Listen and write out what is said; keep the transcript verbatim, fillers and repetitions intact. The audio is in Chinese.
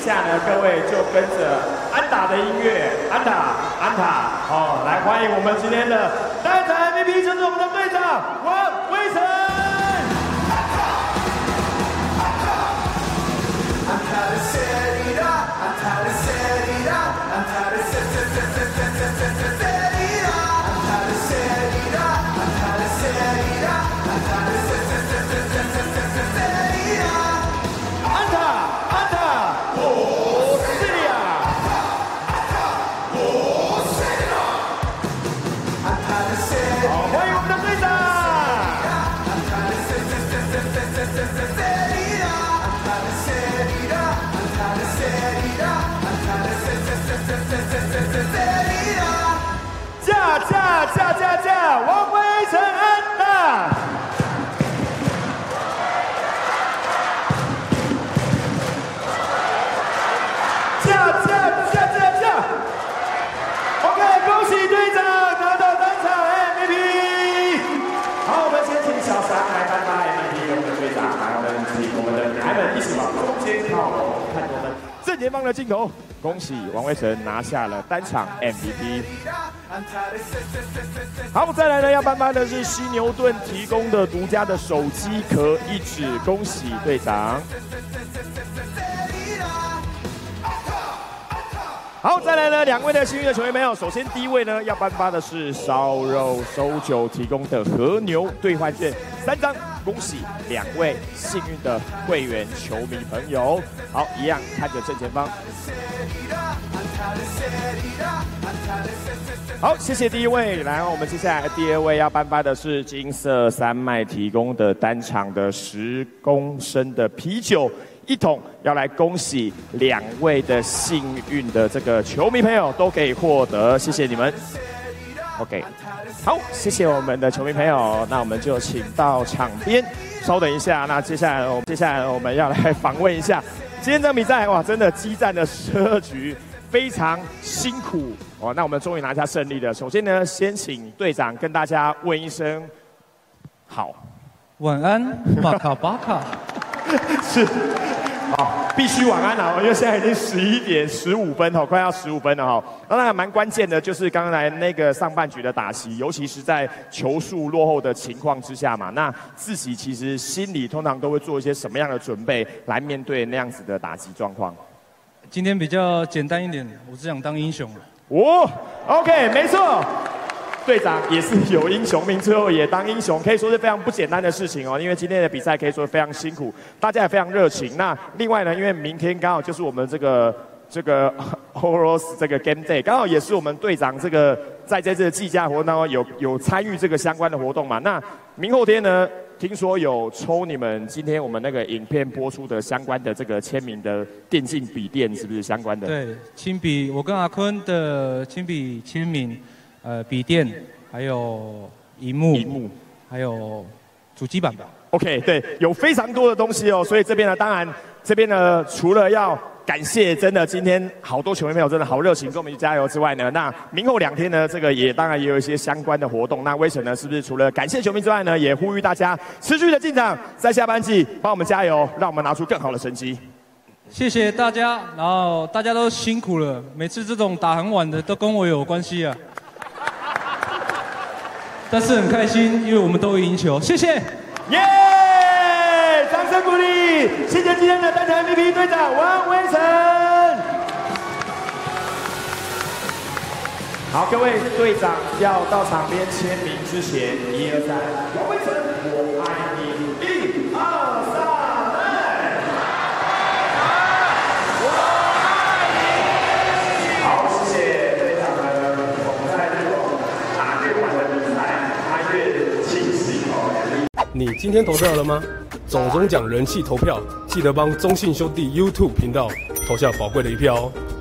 下呢，各位就跟着安打的音乐，安打，安打，哦，来欢迎我们今天的单场 M V P， 就是我们的队长王威成。驾驾驾驾驾，王威成安打！驾驾驾驾驾 ！OK， 恭喜队长拿到单场 M V P。好，我们先请小三来颁发 M V P， 我们的队长，来我们请我们的女孩们一起往中间靠拢，看我们正前方的镜头。恭喜王威成拿下了单场 M V P。好，再来呢，要颁发的是犀牛盾提供的独家的手机壳一指，恭喜队长。好，再来呢，两位的幸运的球员朋友，首先第一位呢要颁发的是烧肉收酒提供的和牛兑换券三张，恭喜两位幸运的会员球迷朋友。好，一样看着正前方。好，谢谢第一位。然后我们接下来第二位要颁发的是金色山脉提供的单场的十公升的啤酒一桶，要来恭喜两位的幸运的这个球迷朋友都可以获得，谢谢你们。OK， 好，谢谢我们的球迷朋友，那我们就请到场边，稍等一下。那接下来我们接下来我们要来访问一下今天这场比赛，哇，真的激战的十二局。非常辛苦哦，那我们终于拿下胜利了。首先呢，先请队长跟大家问一声好， 晚安，马卡巴卡。 是，好，必须晚安了，因为现在已经十一点十五分哦，快要十五分了哈。那当然蛮关键的，就是刚才那个上半局的打击，尤其是在球数落后的情况之下嘛，那自己其实心里通常都会做一些什么样的准备来面对那样子的打击状况？ 今天比较简单一点，我只想当英雄了。 哦 ，OK， 没错，队长也是有英雄命，最后也当英雄，可以说是非常不简单的事情哦。因为今天的比赛可以说非常辛苦，大家也非常热情。那另外呢，因为明天刚好就是我们这个这个 Horos 这个 Game Day， 刚好也是我们队长这个在这次的计价活动当中有有参与这个相关的活动嘛。那明后天呢？听说有抽你们今天我们那个影片播出的相关的这个签名的电竞笔电，是不是相关的？ 对，亲笔，我跟阿坤的亲笔签名，呃，笔电，还有萤幕， 萤幕， 还有主机板吧。 OK， 对，有非常多的东西哦，所以这边呢，当然这边呢，除了要感谢真的今天好多球迷朋友真的好热情，跟我们去加油之外呢，那明后两天呢，这个也当然也有一些相关的活动。那威成呢，是不是除了感谢球迷之外呢，也呼吁大家持续的进场，在下半季帮我们加油，让我们拿出更好的成绩。 谢谢大家，然后大家都辛苦了，每次这种打很晚的都跟我有关系啊。但是很开心，因为我们都赢球，谢谢。 耶！掌声鼓励！谢谢今天的单场 M V P 队长王威成。好，各位队长要到场边签名之前，一二三，王威成，我爱你，一二三，我爱你。好，谢谢队长呢，我们在这种打越晚的比赛，他越清醒哦。 你今天投票了吗？总中奖人气投票，记得帮中信兄弟 YouTube 频道投下宝贵的一票哦。